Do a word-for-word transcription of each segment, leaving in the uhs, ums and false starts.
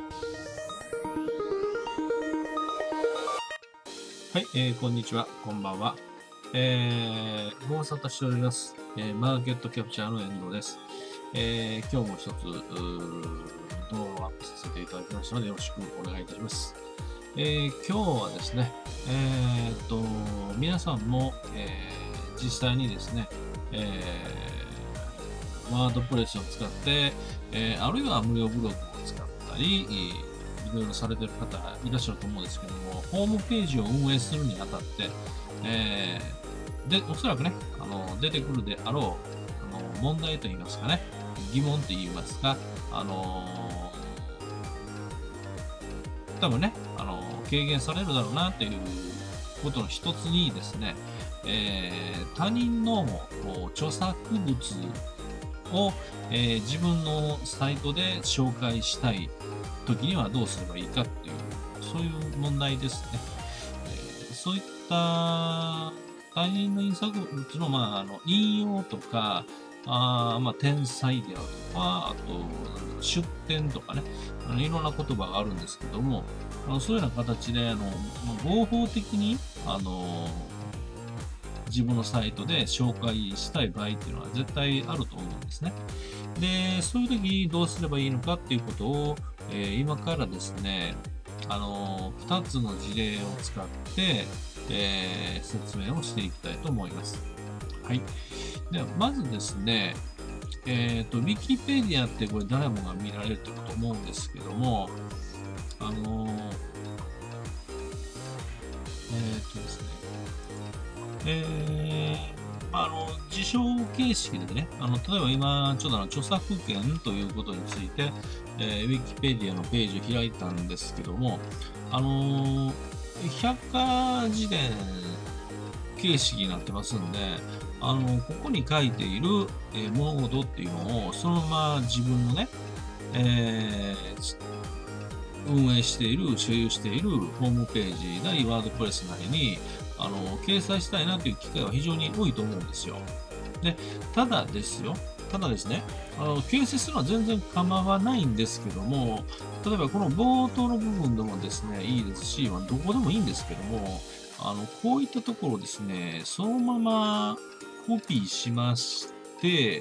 はい、えー、こんにちは、こんばんは。えー、ご無沙汰しております。えー、マーケットキャプチャーの遠藤です。えー、今日も一つ、動画をアップさせていただきましたので、よろしくお願いいたします。えー、今日はですね、えー、っと、皆さんも、えー、実際にですね、えー、ワードプレスを使って、えー、あるいは無料ブログを使ったり、いろいろされてる方いらっしゃると思うんですけども、ホームページを運営するにあたって、えー、で、おそらくね、あの、出てくるであろう、あの、問題といいますかね、疑問といいますか、あのー、多分ね、あのー、軽減されるだろうなっていうことの一つにですね、えー、他人の著作物を、えー、自分のサイトで紹介したい時にはどうすればいいかっていう、そういう問題ですね。えー、そういった他人の印刷物の、まあ、あの引用とか、あまあ、天才であるとか、あと、出典とかね、あのいろんな言葉があるんですけども、あのそういうような形で、あの合法的に、あの自分のサイトで紹介したい場合っていうのは絶対あると思うんですね。で、そういう時どうすればいいのかっていうことを、えー、今からですね、あのー、ふたつの事例を使って、えー、説明をしていきたいと思います。はい。では、まずですね、えっと、Wikipedia ってこれ誰もが見られると思うんですけども、あのー、えっとですね、えーあの、辞書形式でね、あの、例えば今、ちょっとあの著作権ということについて、えー、Wikipedia のページを開いたんですけども、あのー、百科事典形式になってますんで、あの、ここに書いている、えー、物事っていうのを、そのまま自分のね、えー、運営している、所有しているホームページなり、ワードプレスなりに、あの、掲載したいなという機会は非常に多いと思うんですよ。で、ただですよ。ただですね、あの、掲載するのは全然構わないんですけども、例えばこの冒頭の部分でもですね、いいですし、まあ、どこでもいいんですけども、あの、こういったところですね、そのままコピーしまして、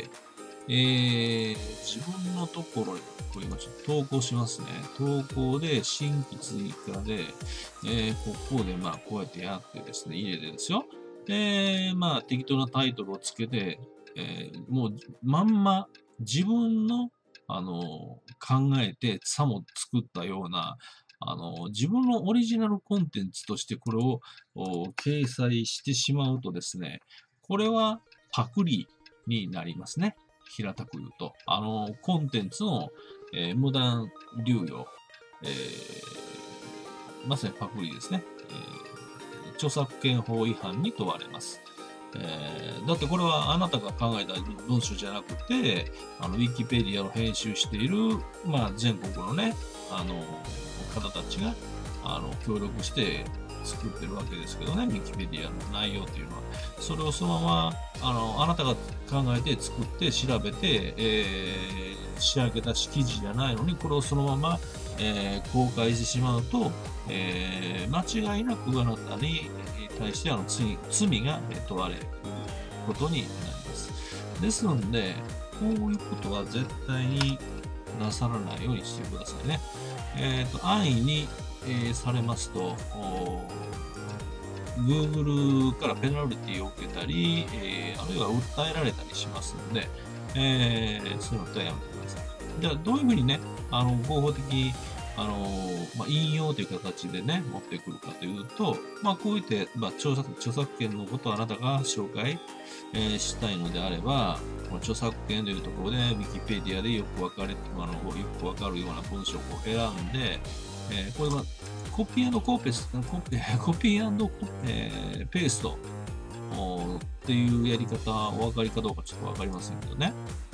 えー、自分のところに、これ今ちょっと投稿しますね。投稿で、新規追加で、えー、ここで、まあ、こうやってやってですね、入れてですよ。で、まあ、適当なタイトルをつけて、えー、もう、まんま、自分の、あの、考えて、さも作ったような、あの、自分のオリジナルコンテンツとしてこれを掲載してしまうとですね、これはパクリになりますね。平たく言うと、あの、コンテンツの、えー、無断流用、えー、まさにパクリですね、えー。著作権法違反に問われます。えー、だってこれはあなたが考えた文章じゃなくて、あの、ウィキペディアを編集している、まあ、全国のね、あの、方たちが、あの、協力して作ってるわけですけどね、ウィキペディアの内容っていうのは。それをそのまま、あの、あなたが考えて作って調べて、えー、仕上げた記事じゃないのに、これをそのまま、えー、公開してしまうと、えー、間違いなくあなたに対してあの罪、罪が問われることになります。ですので、こういうことは絶対になさらないようにしてくださいね。えっ、ー、と、安易に、えー、されますと、Google からペナルティを受けたり、えー、あるいは訴えられたりしますので、えー、そういうのはやめてください。じゃあ、どういうふうにね、あの、合法的に、あの、まあ、引用という形でね、持ってくるかというと、まあ、こういって、まあ、著作、著作権のことをあなたが紹介、えー、したいのであれば、この著作権というところで、Wikipedia でよくわかれ、あの、よくわかるような文章を選んで、えー、これは、コピーコペス、コピー、コピーコ、えー、ペーストっていうやり方、お分かりかどうかちょっとわかりませんけどね。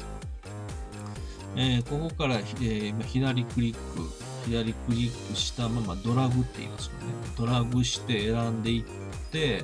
えー、ここから、えー、左クリック、左クリックしたままドラグって言いますよね。ドラグして選んでいって、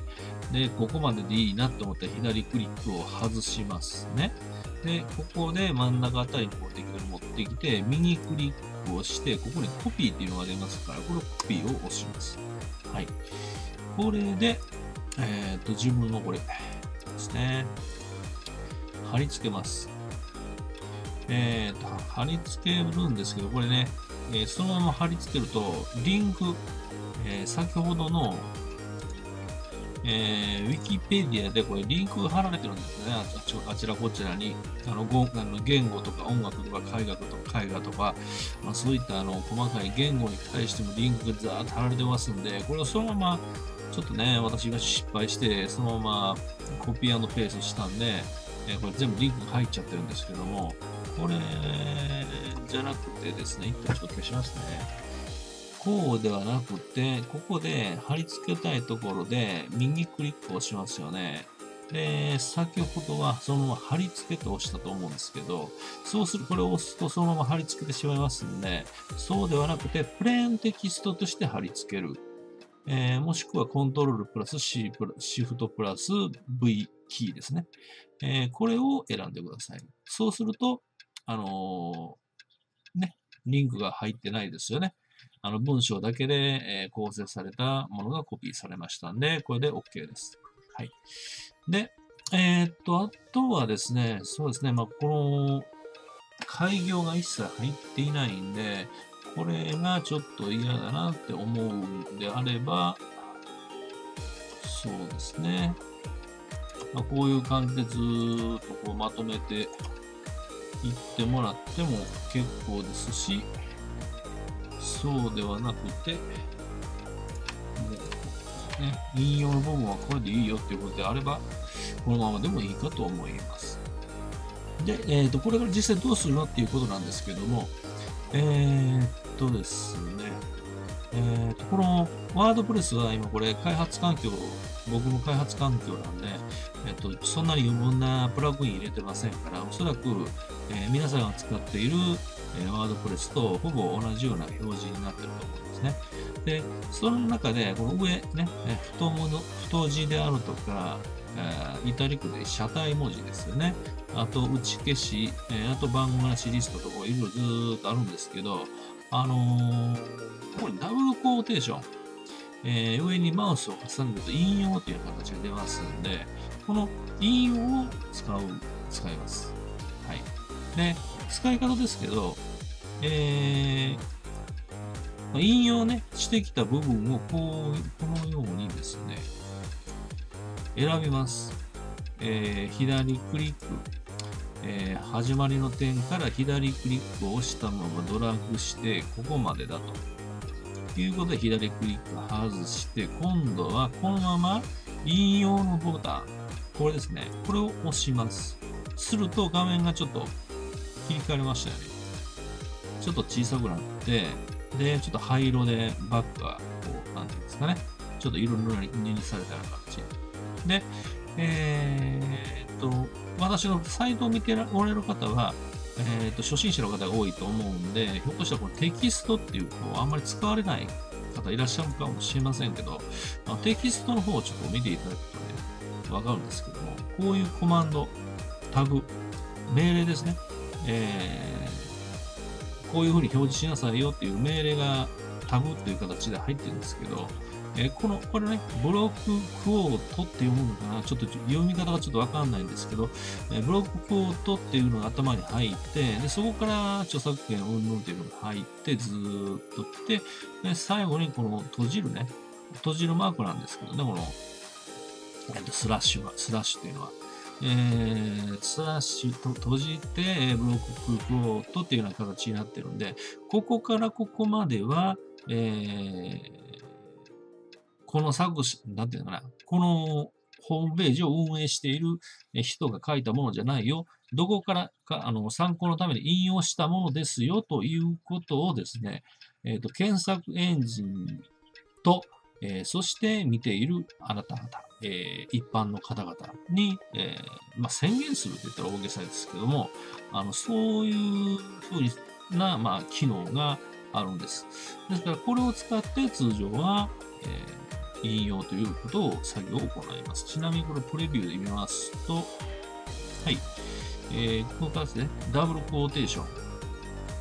で、ここまででいいなと思ったら左クリックを外しますね。で、ここで真ん中あたりにこう適当に持ってきて、右クリッククをして、ここにコピーっていうのが出ますから、これをコピーを押します。はい。これで、えっと、自分のこれですね、貼り付けます。えっと、貼り付けるんですけど、これね、えー、そのまま貼り付けると、リンク、えー、先ほどの、えー、ウィキペディアでこれリンクが貼られてるんですね。あちらこちらに。あの、ごあの言語とか音楽とか絵画とか絵画とか、まあ、そういったあの細かい言語に対してもリンクがザーッと貼られてますんで、これをそのまま、ちょっとね、私が失敗して、そのままコピー&ペーストしたんで、えー、これ全部リンクが入っちゃってるんですけども、これじゃなくてですね、一回ちょっと消しますね。こうではなくて、ここで貼り付けたいところで右クリックをしますよね。で、先ほどはそのまま貼り付けと押したと思うんですけど、そうする、これを押すとそのまま貼り付けてしまいますんで、そうではなくて、プレーンテキストとして貼り付ける。えー、もしくはコントロールプラス C プラシフトプラス V キーですね。えー、これを選んでください。そうすると、あのー、ね、リンクが入ってないですよね。あの文章だけで、えー、構成されたものがコピーされましたんで、これで OK です。はい。で、えー、っと、あとはですね、そうですね、まあ、この、開業が一切入っていないんで、これがちょっと嫌だなって思うんであれば、そうですね、まあ、こういう感じでずーっとこうまとめていってもらっても結構ですし、そうではなくて、もうね、引用の部分はこれでいいよっていうことであれば、このままでもいいかと思います。で、えっと、これから実際どうするのっていうことなんですけども、えー、っとですね、えー、っと、このワードプレスは今これ開発環境、僕の開発環境なんで、えっと、そんなに余分なプラグイン入れてませんから、おそらく、えー、皆さんが使っているえー、ワードプレスとほぼ同じような表示になっていると思うんですね。で、その中で、この上ね、え太文の太字であるとか、えー、イタリックで車体文字ですよね。あと、打ち消し、えー、あと番号なしリストとかいろいろずーっとあるんですけど、あのー、これダブルコーテーション。えー、上にマウスを挟んでると引用という形が出ますんで、この引用を使う、使います。はい。で、使い方ですけど、えー、引用ね、してきた部分をこう、このようにですね、選びます。えー、左クリック、えー、始まりの点から左クリックを押したままドラッグして、ここまでだと。ということで、左クリック外して、今度はこのまま引用のボタン、これですね、これを押します。すると画面がちょっと切り替わりましたよね。ちょっと小さくなって、で、ちょっと灰色でバックが、こう、なんていうんですかね。ちょっと色塗りされたような形。で、えー、っと、私のサイトを見ておられる方は、えー、っと、初心者の方が多いと思うんで、ひょっとしたらこのテキストっていう、こう、あんまり使われない方いらっしゃるかもしれませんけど、まあ、テキストの方をちょっと見ていただくとね、わかるんですけども、こういうコマンド、タグ、命令ですね。えー、こういうふうに表示しなさいよっていう命令がタグっていう形で入ってるんですけど、えー、この、これね、ブロッククオートって読むのかな、ちょっと読み方がちょっとわかんないんですけど、えー、ブロッククオートっていうのが頭に入って、で、そこから著作権云々っていうのが入って、ずーっと来て、で、最後にこの閉じるね、閉じるマークなんですけどね、この、えっと、スラッシュは、スラッシュっていうのは、えー、スラッシュと閉じて、ブロッククオートっていうような形になってるんで、ここからここまでは、えー、この作詞、なんていうのかな、このホームページを運営している人が書いたものじゃないよ。どこからか、あの、参考のために引用したものですよということをですね、えっと、検索エンジンと、えー、そして見ているあなた方、えー、一般の方々に、えーまあ、宣言すると言ったら大げさですけども、あのそういうふうな、まあ、機能があるんです。ですから、これを使って通常は、えー、引用ということを作業を行います。ちなみにこれプレビューで見ますと、はい、えー、この形でダブルクォーテーション。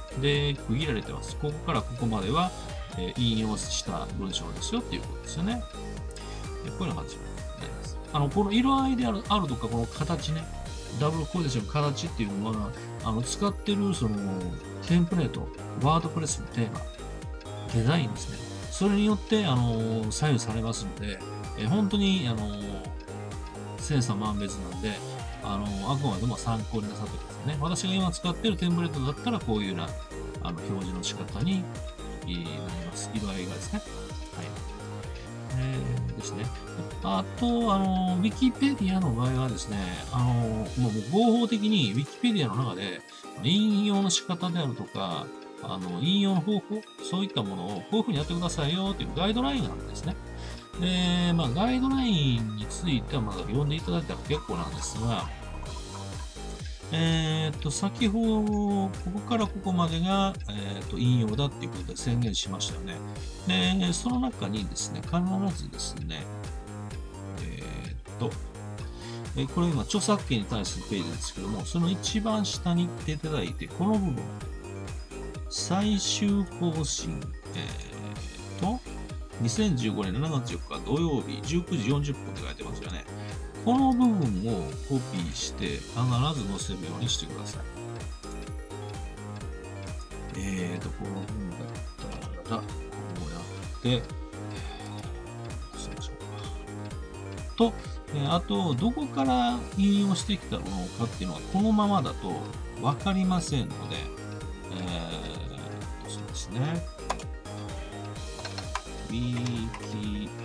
で、区切られてます。ここからここまでは、えー引用した文章ですよっていうことですよね。でこういうのが始まります。あの、この色合いであるあるとか、この形ね、ダブルコーディションの形っていうのは、あの、使ってるその、テンプレート、ワードプレスのテーマ、デザインですね。それによって、あの、左右されますので、えー本当に、あの、千差万別なんで、あの、あくまでも参考になさってくださいね。私が今使ってるテンプレートだったら、こういうような、あの、表示の仕方に、えーなります。色合いがですね。はい。えーですね。あと、あの、Wikipedia の場合はですね、あの、もう合法的に Wikipedia の中で、引用の仕方であるとか、あの、引用の方法、そういったものをこういうふうにやってくださいよというガイドラインがあるんですね。で、まあ、ガイドラインについてはまだ読んでいただいたら結構なんですが、えっと、先ほど、ここからここまでが、えっと、引用だっていうことで宣言しましたよね。で、その中にですね、必ずですね、えっと、えこれ今、著作権に対するページですけども、その一番下に行っていただいて、この部分、最終更新、えー、と、にせんじゅうごねんしちがつよっか土曜日じゅうくじよんじゅっぷんって書いてますよね。この部分をコピーして必ず載せるようにしてください。えーと、この部分だったら、こうやって、しましょうと、えーあと、どこから引用してきたものかっていうのは、このままだとわかりませんので、えーと、そうですね。ウィキ、違う。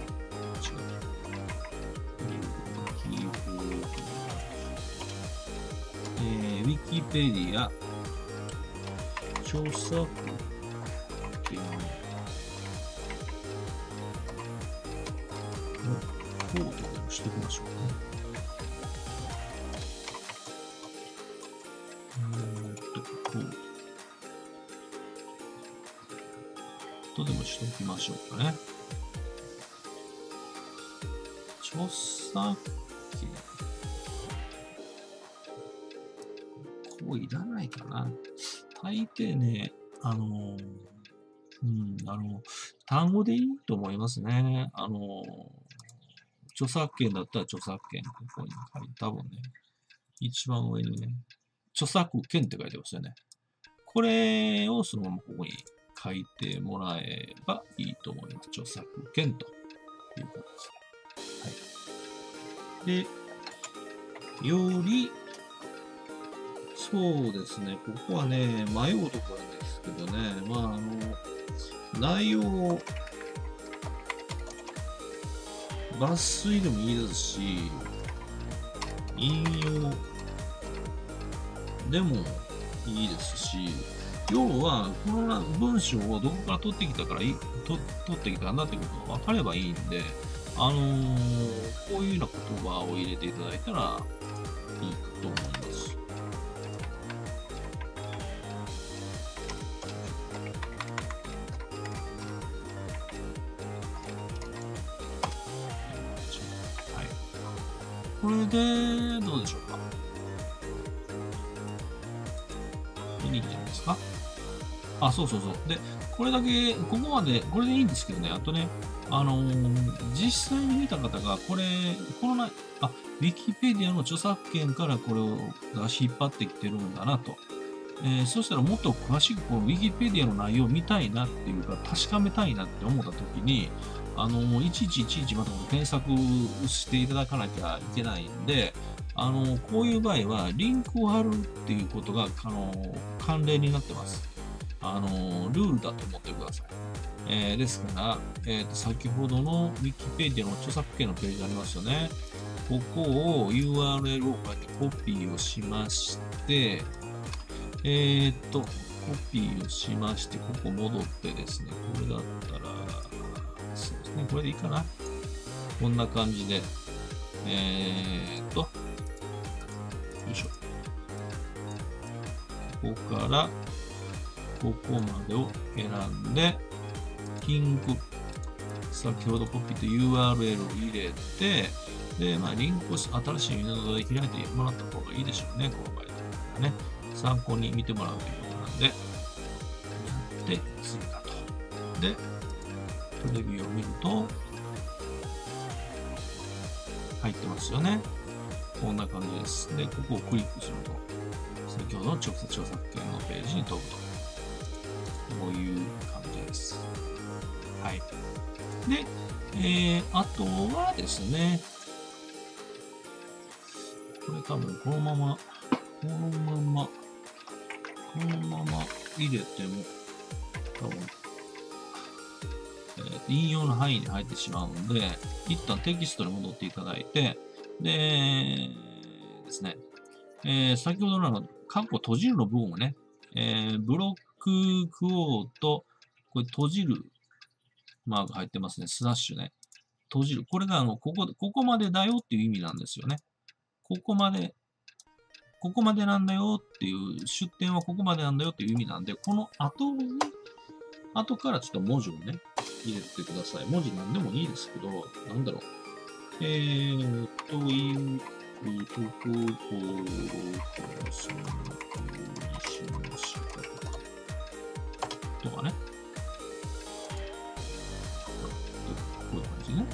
えー、ウィキペディア、著作権のコードでもしておきましょうかね。えーっと、コード。とでもしておきましょうかね。著作権。こういらないかな。大抵ね、あのー、うん、あの、単語でいいと思いますね。あのー、著作権だったら著作権、ここに書いて、多分ね、一番上にね、著作権って書いてますよね。これをそのままここに書いてもらえばいいと思います。著作権ということです。はい。で、より、そうですね、ここはね、迷うところなんですけどね、まあ、あの、内容を抜粋でもいいですし、引用でもいいですし、要は、この文章をどこから取ってきたからいい、と取ってきたんだってことが分かればいいんで、あのー、こういうような言葉を入れていただいたらいいかと思います。はい。これで、どうでしょうか。いいんじゃないですか。あ、そうそうそう。で、これだけ、ここまで、これでいいんですけどね、あとね、あのー、実際に見た方が、これ、このな、あ、ウィキペディアの著作権からこれを引っ張ってきてるんだなと。えー、そしたらもっと詳しくこのウィキペディアの内容を見たいなっていうか、確かめたいなって思ったときに、あのー、いちいちいちいちまた検索していただかなきゃいけないんで、あのー、こういう場合は、リンクを貼るっていうことが、あのー、慣例になってます。あの、ルールだと思ってください。えー、ですから、えーと、先ほどの Wikipedia の著作権のページありますよね。ここを ユーアールエル をこうやってコピーをしまして、えーと、コピーをしまして、ここ戻ってですね、これだったら、そうですね、これでいいかな。こんな感じで、えーと、よいしょ。ここから、ここまでを選んで、リンク、先ほどコピーと ユーアールエル を入れて、で、まあ、リンクを新しいウィンドウで開いてもらった方がいいでしょうね、この場合はね。参考に見てもらうということなんで、 で、追加と。で、プレビューを見ると、入ってますよね。こんな感じです。で、ここをクリックすると、先ほどの直接著作権のページに飛ぶと。こういう感じです。はい。で、えー、あとはですね、これ多分このまま、このまま、このまま入れても、多分、えー、引用の範囲に入ってしまうので、一旦テキストに戻っていただいて、で、ですね、えー、先ほどのあの、カッコ閉じるの部分をね、えー、ブロッククオーと、これ閉じるマーク入ってますね。スラッシュね。閉じる。これがあの、ここ、ここまでだよっていう意味なんですよね。ここまで、ここまでなんだよっていう、出典はここまでなんだよっていう意味なんで、この後に、後からちょっと文字をね、入れてください。文字なんでもいいですけど、なんだろう。えーっと、いうところを、その風にしましたとかね。こういう感じね。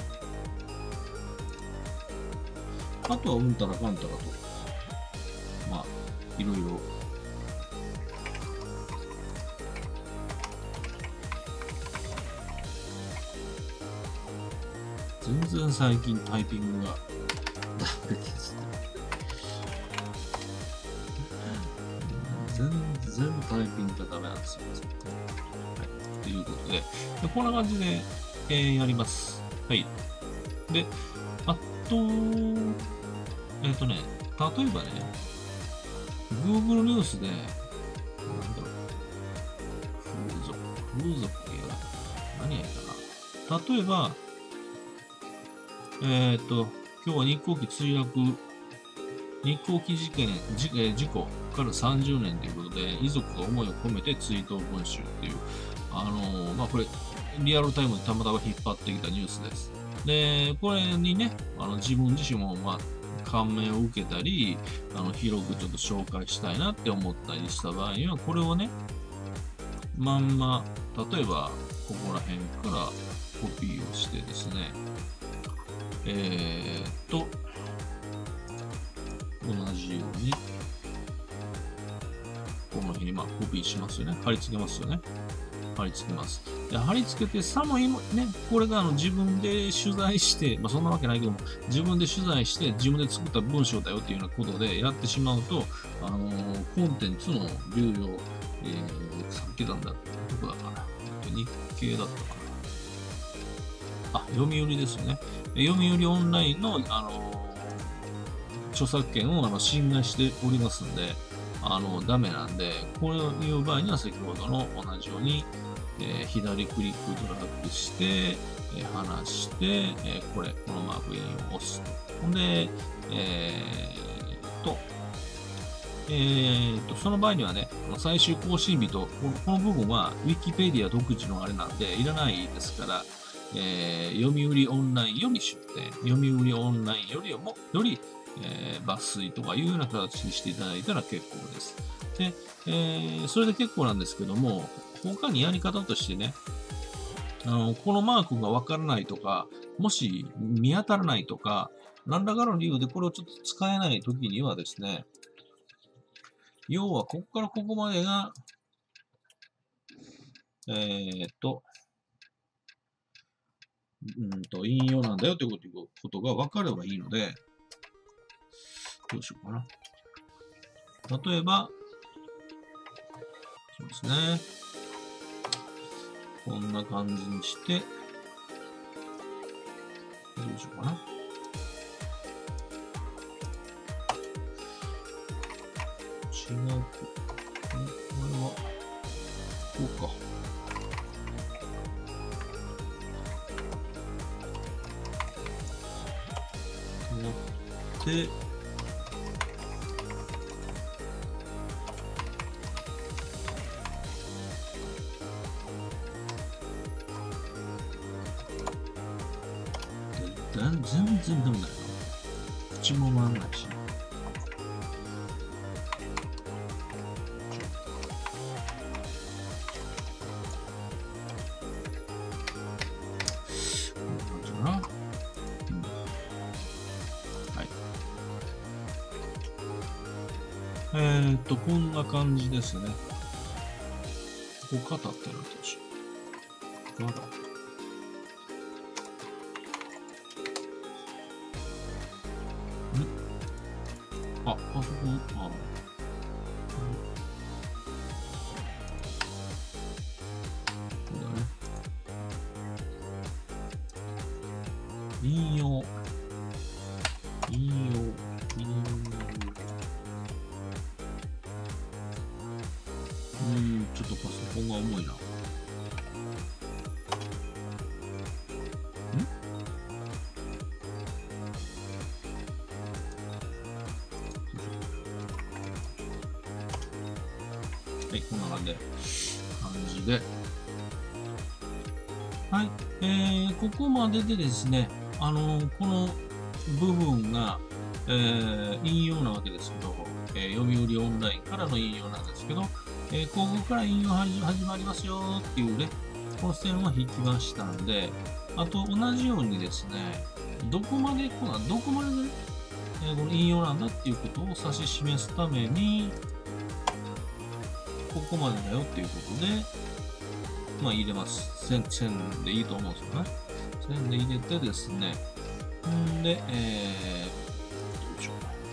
あとはうんたらかんたらと、まあ、いろいろ。全然最近タイピングがダメですね。全然タイピングがダメなんですよ。はい。ということで、でこんな感じで、えー、やります。はい。で、あと、えっとね、例えばね、Google ニュースで、なんだろう、風俗、風俗って何やったかな。例えば、えっと、今日は日航機墜落、日航機事件、事事故からさんじゅうねんということで、遺族が思いを込めて追悼文集っていう、あのー、まあ、これ、リアルタイムでたまたま引っ張ってきたニュースです。で、これにね、あの自分自身も、まあ、感銘を受けたり、あの広くちょっと紹介したいなって思ったりした場合には、これをね、まんま、例えば、ここら辺からコピーをしてですね、えー、っと、同じように、この辺にまあコピーしますよね。貼り付けますよね。貼り付けます。で貼り付けて、さも今ね、これがあの自分で取材して、まあそんなわけないけども、自分で取材して自分で作った文章だよっていうようなことでやってしまうと、あのー、コンテンツの流用、えー、さっきなんだ、どこだかな。日経だったかな。あ、読売ですよね。読売オンラインの、あのー、著作権をあの侵害しておりますんで、あの、ダメなんで、こういう場合には先ほどの同じように、えー、左クリックドラッグして、えー、離して、えー、これ、このマークインを押すと。ほんで、えー、と、えー、と、その場合にはね、最終更新日と、この部分は Wikipedia 独自のあれなんで、いらないですから、えー、読売オンラインより出展、読売オンラインよりも、より、えー、抜粋とかいうような形にしていただいたら結構です。で、えー、それで結構なんですけども、他にやり方としてね、あの、このマークがわからないとか、もし見当たらないとか、何らかの理由でこれをちょっと使えないときにはですね、要はここからここまでが、えー、っと、うんと、引用なんだよということが分かればいいので、どうしようかな。例えば、そうですね。こんな感じにして、どうしようかな。違う。これは、こうか。やって、全然ダメだよ。口も回らないし。 えーっと、こんな感じですね。ここ肩ってなってほしい。まだ。んあ、パソコン、あ、そうだね。引用。引用。引用。うーん、ちょっとパソコンが重いな。んはい、こんな感じで。感じで。はい、えー、ここまででですね、あのー、この部分が、えー、引用なわけですけど、えー、読売オンラインからの引用なんですけど、えー、ここから引用始まりますよっていうね、この線を引きましたんで、あと同じようにですね、どこまでこの、どこまで、ね、えー、この引用なんだっていうことを指し示すために、ここまでだよっていうことで、まあ入れます。線、線でいいと思うんですよね。線で入れてですね、んで、えー、よいしょ。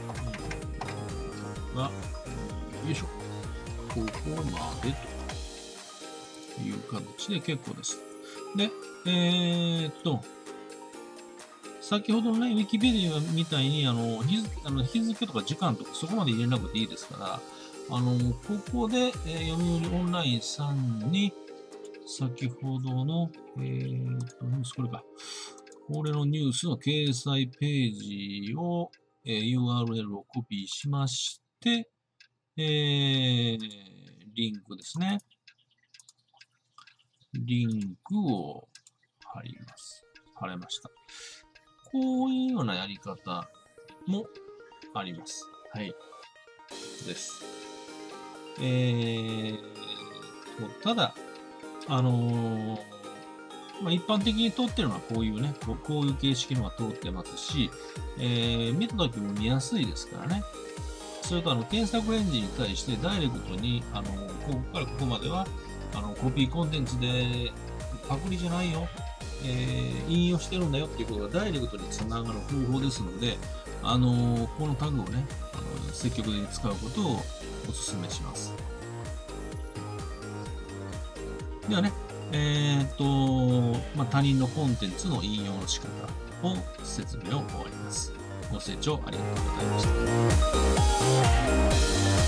が、よいしょ。ここまでという形で結構です。で、えー、っと、先ほどのね、ウィキペディアみたいに、あの、日付、あの日付とか時間とかそこまで入れなくていいですから、あの、ここで、えー、読売オンラインさんに、先ほどの、えー、っと、これか。これのニュースの掲載ページを、えー、ユーアールエル をコピーしまして、えー、リンクですね。リンクを貼ります。貼れました。こういうようなやり方もあります。はい。です。えーと、ただ、あのー、まあ、一般的に通ってるのはこういうね、こうこういう形式のが通ってますし、えー、見たときも見やすいですからね。それとあの検索エンジンに対してダイレクトに、あのここからここまではあのコピーコンテンツでパクリじゃないよ、えー、引用してるんだよっていうことがダイレクトにつながる方法ですので、あのこのタグをね、あの積極的に使うことをお勧めします。ではね、えー、っと、まあ、他人のコンテンツの引用の仕方を説明を終わります。ご清聴ありがとうございました。